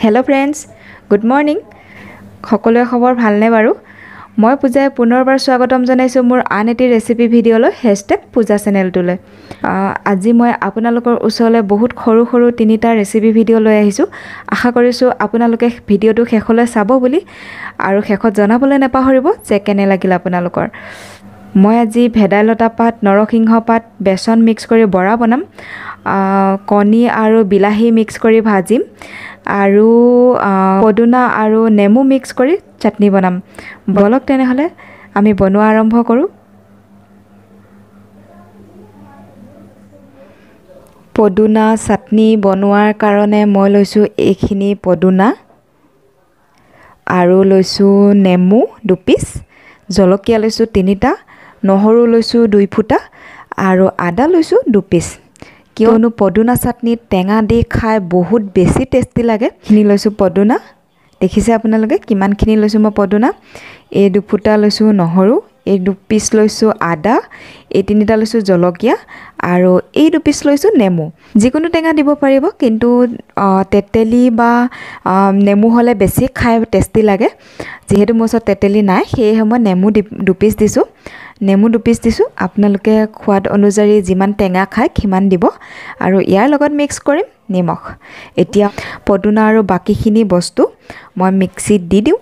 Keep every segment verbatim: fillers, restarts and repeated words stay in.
Hello friends good morning সকলোৱে খবৰ ভালনে বাৰু মই পূজাই পুনৰবাৰ স্বাগতম জনাইছো মোৰ আন এটি ৰেচিপি ভিডিঅ'লৈ হেশটেগ পূজা চেনেলটোলৈ আজি মই আপোনালোকৰ ওচৰলৈ বহুত সৰু সৰু তিনিটা ৰেচিপি ভিডিঅ' লৈ আহিছো আশা কৰিছো আপোনালোকে ভিডিঅ'টো শেষলৈ চাব বুলি আৰু শেষত জনাবলৈ নাপাহৰিব যে কেনে লাগিল আপোনালোকৰ মই আজি ভেদাইলতা পাত নৰসিংহ পাত বেসন মিক্স কৰি বৰা বনাম কণী আৰু বিলাহী মিক্স কৰি ভাজিম আৰু পদুনা আৰু নেমু মিক্স কৰি চাটনি বনাম বলক তেনেহলে আমি বনোৱা আৰম্ভ কৰো পদুনা চাটনি বনোৱাৰ কাৰণে মই লৈছো এইখিনি পদুনা আৰু লৈছো নেমু দুপিস জলকীয়া লৈছো তিনিটা নহৰু লৈছো দুই ফুটা আৰু আদা লৈছো দুপিস কিয়নো পদুনা চাটনি টেঙা দি খাই বহুত বেছি টেস্টি লাগে খিনি লৈছো পদুনা দেখিছে আপোনালোকে কিমানখিনি লৈছো মই পদুনা এই দুফুটা লৈছো নহৰু এই দুপিস লৈছো আদা এই তিনিটা লৈছো জলকীয়া আৰু এই দুপিস লৈছো নেমু যিকোনো টেঙা দিব পাৰিব কিন্তু তেতেলি বা নেমু হলে বেছি খাই টেস্টি লাগে যেহেতু মোৰ ওচৰত তেতেলি নাই সেয়ে মই নেমু দুপিস দিছো নেমু দুপিস দিছো আপোনালোকে খোৱাদ অনুযায়ী যিমান টেঙা খায় কিমান দিব আৰু ইয়াৰ লগত মিক্স কৰিম নিমখ এতিয়া পদুনা আৰু বাকিখিনি বস্তু মই মিক্সিত দি দিও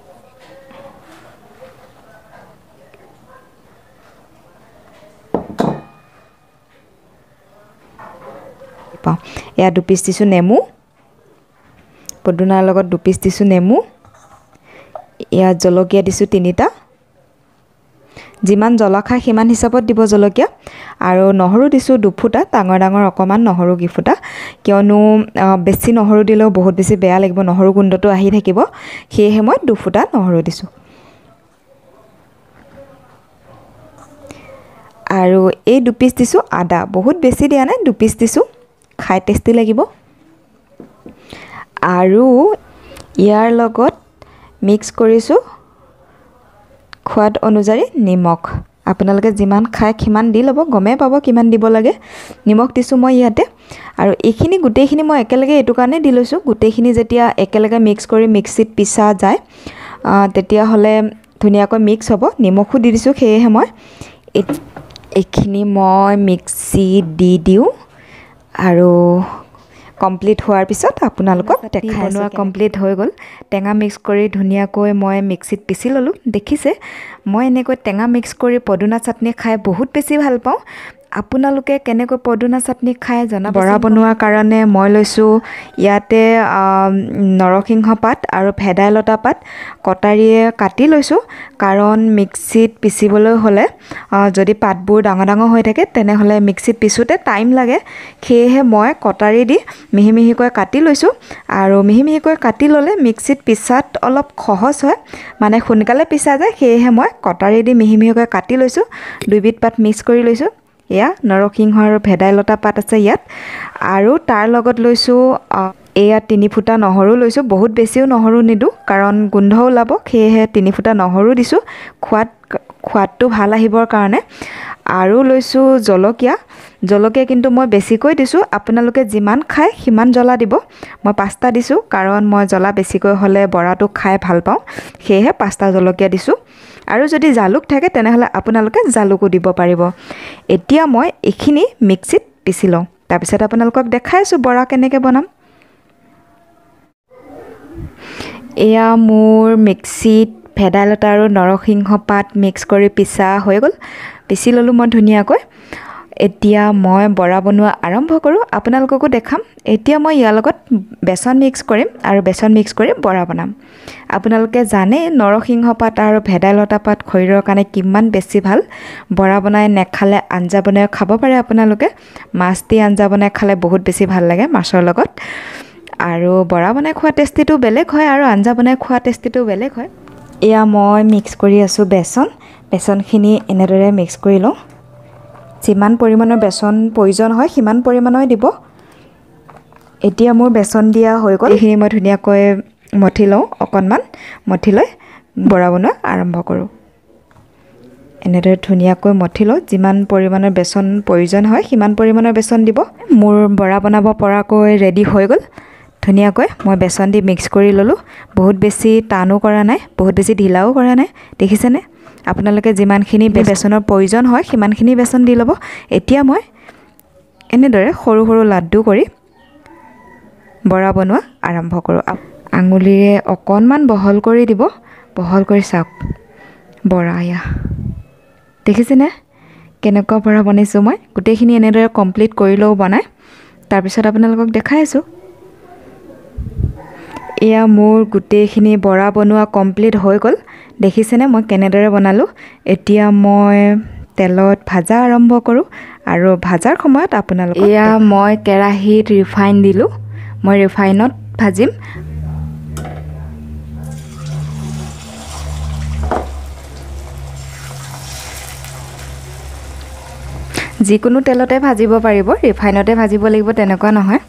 পাও এয়া দুপিস দিছো নেমু পদুনাৰ লগত দুপিস দিছো নেমু এয়া জলকীয়া দিছো তিনিটা যিমান জ্বলা খায় সিমান হিচাপত দিব জলকীয়া আৰু নহৰু দিছো দুফুটা ডাঙৰ ডাঙৰ অকমান নহৰু গিফুটা কিয়নো বেছি নহৰু দিলেও বহুত বেছি বেয়া লাগিব নহৰু গুণ্ডটো আহি থাকিব সেয়ে মই দুফুটা নহৰু দিছো আৰু এই দুপিস দিছো আদা বহুত বেছি দিয়া নাই দুপিস দিছো খাই টেস্টি লাগিব আৰু ইয়াৰ লগত মিক্স কৰিছো খোৱাদ অনুযায়ী নিমখ আপোনালোকে যিমান খায় কিমান দি লব গমে পাব কিমান দিব লাগে নিমখ দিছো মই ইয়াতে আৰু এইখিনি গুটেইখিনি মই একেলগে এটু কাৰণে দি লৈছো গুটেইখিনি যেতিয়া একেলগে মিক্স কৰি মিক্সিত পিসা যায় তেতিয়া হলে ধুনিয়াকৈ মিক্স হ'ব নিমখও দি দিছো সেয়ে মই এইখিনি মই মিক্সিত দি দিও আৰু কমপ্লিট হোৱাৰ পিছত আপোনালোকক দেখাই বনোৱা কমপ্লিট হৈ গ'ল টেঙা মিক্স কৰি ধুনিয়াকৈ মই মিক্সিত পিছি ললো দেখিছে মই এনেকৈ টেঙা মিক্স কৰি পদুনা চাটনি খাই বহুত বেছি ভাল পাওঁ আপোনালোকে কেনেকৈ পদুনা চাটনি খাই জনাব বৰা বনোৱাৰ কাৰণে মই লৈছো ইয়াতে নৰসিংহ পাত আৰু ভেদাইলতা পাত কটাৰীয়ে কাটি লৈছো কাৰণ মিক্সিত পিছিবলৈ হলে যদি পাতবোৰ ডাঙৰ ডাঙৰ হৈ থাকে তেনেহলে মিক্সিত পিছোতে টাইম লাগে সেয়ে মই কটাৰী দি মিহি মিহিকৈ কাটি লৈছো আৰু মিহি মিহিকৈ কাটি ললে মিক্সিত পিছাত অলপ সহজ হয় মানে সোনকালে পিছা যায় সেয়ে মই কটাৰী দি মিহি মিহিকৈ কাটি লৈছো দুইবিধ পাত মিক্স কৰি লৈছো এয়া নৰসিংহ আৰু ভেদাইলতা পাত আছে ইয়াত আৰু তাৰ লগত লৈছো এয়া তিনি ফুটা নহৰু লৈছো বহুত বেছিও নহৰু নিদু কাৰণ গোন্ধ ওলাব সেয়ে তিনি ফুটা নহৰু দিছো খোৱাদ খোৱাদটো ভাল আহিবৰ কাৰণে আৰু লৈছো জলকীয়া জলকীয়া কিন্তু মই বেছিকৈ দিছো আপোনালোকে যিমান খায় সিমান জ্বলা দিব মই পাঁচটা দিছো কাৰণ মই জ্বলা বেছিকৈ হলে বৰাটো খাই ভাল পাওঁ সেয়ে পাঁচটা জলকীয়া দিছো আৰু যদি জালুক থাকে তেনেহলে আপোনালোকে জালুকো দিব পাৰিব এতিয়া মই এইখিনি মিক্সিত পিছি লওঁ তাৰ পিছত আপোনালোকক দেখাইছো বৰা কেনেকৈ বনাম এয়া মোৰ মিক্সিত ভেদাইলতা আৰু নৰসিংহ পাত মিক্স কৰি পিছা হৈ গ'ল পিছি ললো মই ধুনিয়াকৈ এতিয়া মই বৰা বনোৱা আৰম্ভ কৰো আপোনালোককো দেখাম এতিয়া মই ইয়াৰ লগত বেসন মিক্স কৰিম আৰু বেসন মিক্স কৰি বৰা বনাম আপোনালোকে জানে নৰসিংহ পাত আৰু ভেদাইলতা পাত শৰীৰৰ কাৰণে কিমান বেছি ভাল বৰা বনাই নেখালে আঞ্জা বনাই খাব পাৰে আপোনালোকে মাছ দি আঞ্জা বনাই খালে বহুত বেছি ভাল লাগে মাছৰ লগত আৰু বৰা বনাই খোৱা টেষ্টিটো বেলেগ হয় আৰু আঞ্জা বনাই খোৱা টেষ্টিটো বেলেগ হয় এয়া মই মিক্স কৰি আছো বেসন বেসনখিনি এনেদৰে মিক্স কৰি লওঁ যিমান পৰিমাণৰ বেসন প্ৰয়োজন হয় সিমান পৰিমাণৰ দিব এতিয়া মোৰ বেসন দিয়া হৈ গ'ল এইখিনি মই ধুনিয়াকৈ মঠি লওঁ অকণমান মঠি লৈ বৰা বনোৱা আৰম্ভ কৰোঁ এনেদৰে ধুনিয়াকৈ মঠি লওঁ যিমান পৰিমাণৰ বেসন প্ৰয়োজন হয় সিমান পৰিমাণৰ বেসন দিব মোৰ বৰা বনাব পৰাকৈ ৰেডি হৈ গ'ল ধুনীয়াকৈ মই বেচন দি মিক্স কৰি ল'লোঁ বহুত বেছি টানো কৰা নাই বহুত বেছি ঢিলাও কৰা নাই দেখিছেনে আপোনালোকে যিমানখিনি বেচনৰ প্ৰয়োজন হয় সিমানখিনি বেচন দি ল'ব এতিয়া মই এনেদৰে সৰু সৰু লাড্ডু কৰি বৰা বনোৱা আৰম্ভ কৰোঁ আঙুলিৰে অকণমান বহল কৰি দিব বহল কৰি চাওক বৰা এয়া দেখিছেনে কেনেকুৱা বৰা বনাইছোঁ মই গোটেইখিনি এনেদৰে কমপ্লিট কৰি লওঁ বনাই তাৰপিছত আপোনালোকক দেখাই আছোঁ এয়া মোৰ গোটেইখিনি বৰা বনোৱা কমপ্লিট হৈ গ'ল দেখিছেনে মই কেনেদৰে বনালোঁ এতিয়া মই তেলত ভাজা আৰম্ভ কৰোঁ আৰু ভাজাৰ সময়ত আপোনালোক এয়া মই কেৰাহীত ৰিফাইন দিলোঁ মই ৰিফাইনত ভাজিম যিকোনো তেলতে ভাজিব পাৰিব ৰিফাইনতে ভাজিব লাগিব তেনেকুৱা নহয়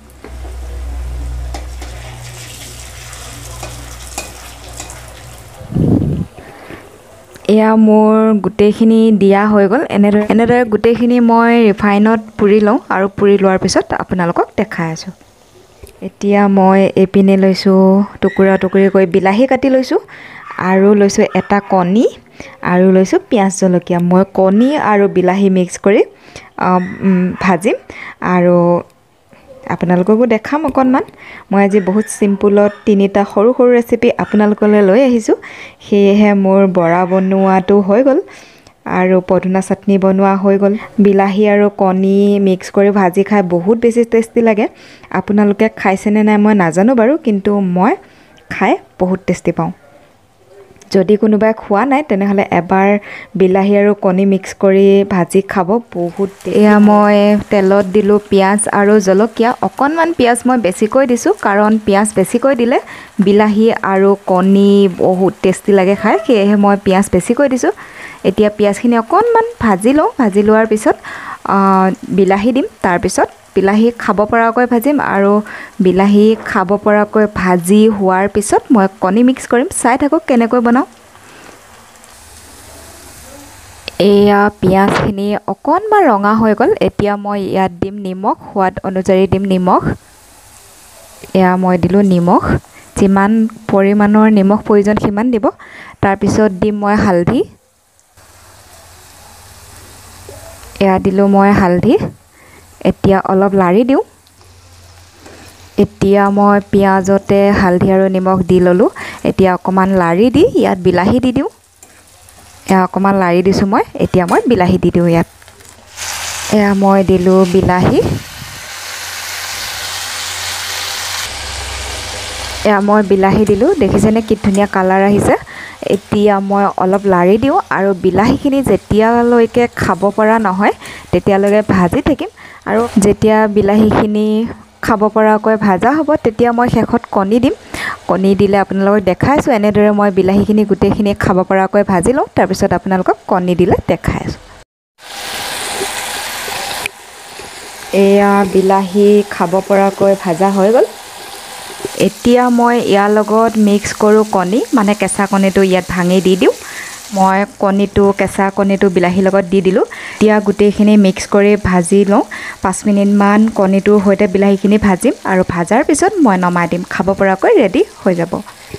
এয়া মোৰ গোটেইখিনি দিয়া হৈ গ'ল এনেদৰে এনেদৰে গোটেইখিনি মই ৰিফাইনত পুৰি লওঁ আৰু পুৰি লোৱাৰ পিছত আপোনালোকক দেখাই আছোঁ এতিয়া মই এইপিনে লৈছোঁ টুকুৰা টুকুৰি কৰি বিলাহী কাটি লৈছোঁ আৰু লৈছোঁ এটা কণী আৰু লৈছোঁ পিঁয়াজ জলকীয়া মই কণী আৰু বিলাহী মিক্স কৰি ভাজিম আৰু আপোনালোককো দেখাম অকণমান মই আজি বহুত চিম্পুলত তিনিটা সৰু সৰু ৰেচিপি আপোনালোকলৈ লৈ আহিছোঁ সেয়েহে মোৰ বৰা বনোৱাটো হৈ গ'ল আৰু পদিনা চাটনি বনোৱা হৈ গ'ল বিলাহী আৰু কণী মিক্স কৰি ভাজি খাই বহুত বেছি টেষ্টি লাগে আপোনালোকে খাইছেনে নাই মই নাজানো বাৰু কিন্তু মই খাই বহুত টেষ্টি পাওঁ যদি কোনোবাই খোৱা নাই তেনেহ'লে এবাৰ বিলাহী আৰু কণী মিক্স কৰি ভাজি খাব বহুত এয়া মই তেলত দিলোঁ পিঁয়াজ আৰু জলকীয়া অকণমান পিঁয়াজ মই বেছিকৈ দিছোঁ কাৰণ পিঁয়াজ বেছিকৈ দিলে বিলাহী আৰু কণী বহুত টেষ্টি লাগে খাই সেয়েহে মই পিঁয়াজ বেছিকৈ দিছোঁ এতিয়া পিঁয়াজখিনি অকণমান ভাজি লওঁ ভাজি লোৱাৰ পিছত বিলাহী দিম তাৰপিছত বিলাহী খাব পৰাকৈ ভাজিম আৰু বিলাহী খাব পৰাকৈ ভাজি হোৱাৰ পিছত মই কণী মিক্স কৰিম চাই থাকক কেনেকৈ বনাওঁ এয়া পিঁয়াজখিনি অকণমান ৰঙা হৈ গ'ল এতিয়া মই ইয়াত দিম নিমখ সোৱাদ অনুযায়ী দিম নিমখ এয়া মই দিলোঁ নিমখ যিমান পৰিমাণৰ নিমখ প্ৰয়োজন সিমান দিব তাৰপিছত দিম মই হালধি এয়া দিলোঁ মই হালধি এতিয়া অলপ লাৰি দিওঁ এতিয়া মই পিঁয়াজতে হালধি আৰু নিমখ দি ল'লোঁ এতিয়া অকণমান লাৰি দি ইয়াত বিলাহী দি দিওঁ এয়া অকণমান লাৰি দিছোঁ মই এতিয়া মই বিলাহী দি দিওঁ ইয়াত এয়া মই দিলোঁ বিলাহী এয়া মই বিলাহী দিলোঁ দেখিছেনে কি ধুনীয়া কালাৰ আহিছে এতিয়া মই অলপ লাৰি দিওঁ আৰু বিলাহীখিনি যেতিয়ালৈকে খাব পৰা নহয় তেতিয়ালৈকে ভাজি থাকিম আৰু যেতিয়া বিলাহীখিনি খাব পৰাকৈ ভাজা হ'ব তেতিয়া মই শেষত কণী দিম কণী দিলে আপোনালোকক দেখাইছোঁ এনেদৰে মই বিলাহীখিনি গোটেইখিনি খাব পৰাকৈ ভাজি লওঁ তাৰপিছত আপোনালোকক কণী দিলে দেখাই আছোঁ এয়া বিলাহী খাব পৰাকৈ ভাজা হৈ গ'ল এতিয়া মই ইয়াৰ লগত মিক্স কৰোঁ কণী মানে কেঁচা কণীটো ইয়াত ভাঙি দি দিওঁ মই কণীটো কেঁচা কণীটো বিলাহীৰ লগত দি দিলোঁ এতিয়া গোটেইখিনি মিক্স কৰি ভাজি লওঁ পাঁচ মিনিটমান কণীটোৰ সৈতে বিলাহীখিনি ভাজিম আৰু ভাজাৰ পিছত মই নমাই দিম খাব পৰাকৈ ৰেডি হৈ যাব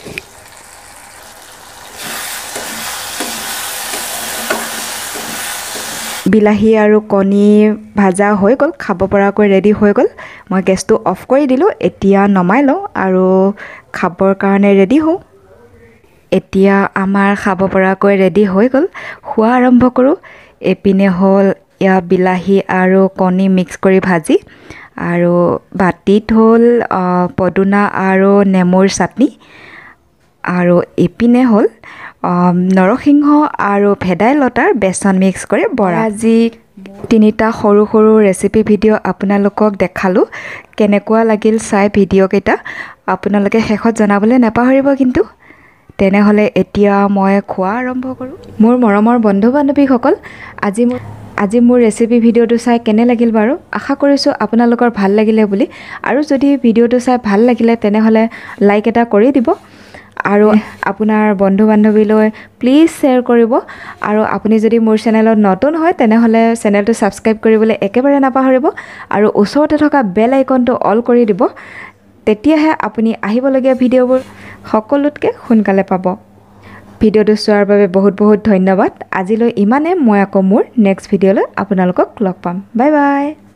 বিলাহী আৰু কণী ভাজা হৈ গ'ল খাব পৰাকৈ ৰেডি হৈ গ'ল মই গেছটো অফ কৰি দিলোঁ এতিয়া নমাই লওঁ আৰু খাবৰ কাৰণে ৰেডি হওঁ এতিয়া আমাৰ খাব পৰাকৈ ৰেডি হৈ গ'ল খোৱা আৰম্ভ কৰোঁ এপিনে হ'ল এয়া বিলাহী আৰু কণী মিক্স কৰি ভাজি আৰু বাতিত হ'ল পদুনা আৰু নেমুৰ চাটনি আৰু এপিনে হ'ল নৰসিংহ আৰু ভেদাইলতাৰ বেচন মিক্স কৰি বৰা আজি তিনিটা সৰু সৰু ৰেচিপি ভিডিঅ' আপোনালোকক দেখালোঁ কেনেকুৱা লাগিল চাই ভিডিঅ'কেইটা আপোনালোকে শেষত জনাবলৈ নাপাহৰিব কিন্তু তেনেহ'লে এতিয়া মই খোৱা আৰম্ভ কৰোঁ মোৰ মৰমৰ বন্ধু বান্ধৱীসকল আজি মোৰ আজি মোৰ ৰেচিপি ভিডিঅ'টো চাই কেনে লাগিল বাৰু আশা কৰিছোঁ আপোনালোকৰ ভাল লাগিলে বুলি আৰু যদি ভিডিঅ'টো চাই ভাল লাগিলে তেনেহ'লে লাইক এটা কৰি দিব আৰু আপোনাৰ বন্ধু বান্ধৱীলৈ প্লিজ শ্বেয়াৰ কৰিব আৰু আপুনি যদি মোৰ চেনেলত নতুন হয় তেনেহ'লে চেনেলটো ছাবস্ক্ৰাইব কৰিবলৈ একেবাৰে নাপাহৰিব আৰু ওচৰতে থকা বেল আইকনটো অল কৰি দিব তেতিয়াহে আপুনি আহিবলগীয়া ভিডিঅ'বোৰ সকলোতকৈ সোনকালে পাব। ভিডিঅ'টো চোৱাৰ বাবে বহুত বহুত ধন্যবাদ। আজিলৈ ইমানে। মই আকৌ মোৰ নেক্সট ভিডিঅ'লৈ আপোনালোকক লগ পাম। Bye bye.